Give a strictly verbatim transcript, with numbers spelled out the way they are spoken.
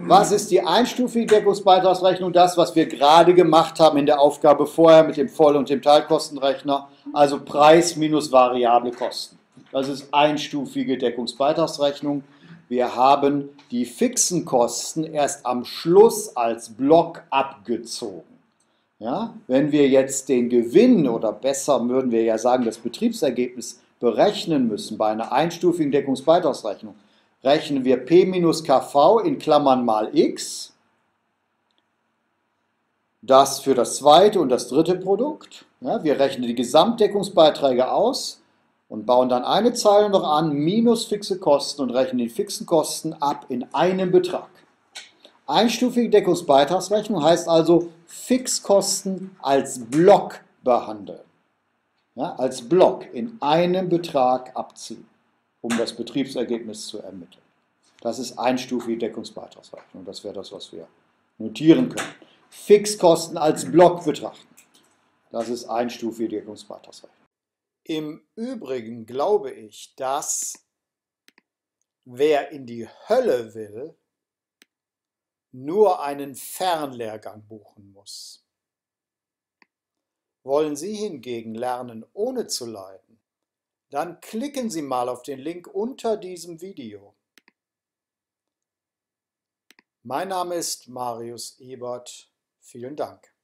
Was ist die einstufige Deckungsbeitragsrechnung? Das, was wir gerade gemacht haben in der Aufgabe vorher mit dem Voll- und dem Teilkostenrechner, also Preis minus variable Kosten. Das ist einstufige Deckungsbeitragsrechnung. Wir haben die fixen Kosten erst am Schluss als Block abgezogen. Ja, wenn wir jetzt den Gewinn oder besser würden wir ja sagen, das Betriebsergebnis berechnen müssen bei einer einstufigen Deckungsbeitragsrechnung, rechnen wir P minus K V in Klammern mal X, das für das zweite und das dritte Produkt. Ja, wir rechnen die Gesamtdeckungsbeiträge aus und bauen dann eine Zeile noch an, minus fixe Kosten und rechnen die fixen Kosten ab in einem Betrag. Einstufige Deckungsbeitragsrechnung heißt also Fixkosten als Block behandeln. Ja, als Block in einem Betrag abziehen, um das Betriebsergebnis zu ermitteln. Das ist einstufige Deckungsbeitragsrechnung. Das wäre das, was wir notieren können. Fixkosten als Block betrachten. Das ist einstufige Deckungsbeitragsrechnung. Im Übrigen glaube ich, dass wer in die Hölle will, nur einen Fernlehrgang buchen muss. Wollen Sie hingegen lernen, ohne zu leiden? Dann klicken Sie mal auf den Link unter diesem Video. Mein Name ist Marius Ebert. Vielen Dank.